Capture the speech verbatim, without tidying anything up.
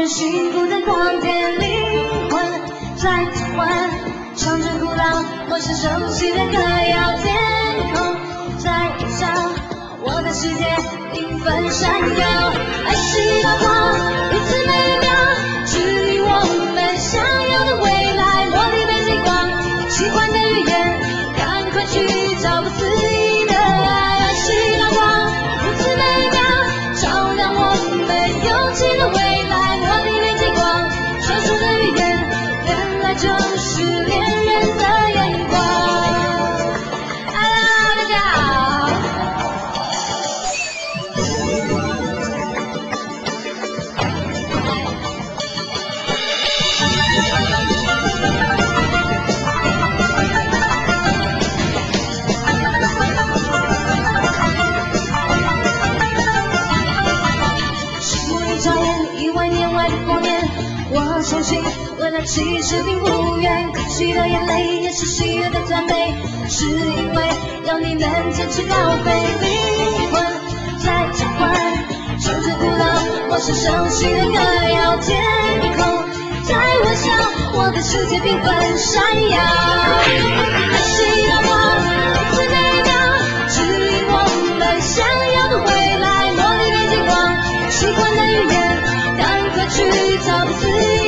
幸福的光点，灵魂在召唤，唱着古老或是熟悉的歌谣，天空在微笑，我的世界缤纷闪耀，爱是那光，如此美妙，指引我们想要的未来，落地被激光，喜欢的语言，赶快去找不思议的爱，爱是那光，如此美妙，照亮我们勇气的未来，落地被激光，传说的语言，原来就是恋人的眼光。Hello， 大家好。心里照眼，一万年外的光年，我相信未来其实并不远，哭泣的眼泪也是喜悦的赞美，是因为要你能坚持到底，灵魂在召唤，唱着古老或是熟悉的歌谣，天空在微笑，我的世界缤纷闪耀，爱是那光，如此美妙，指引我们想要的未来，落地被激光，喜欢的语言，赶快去找不思议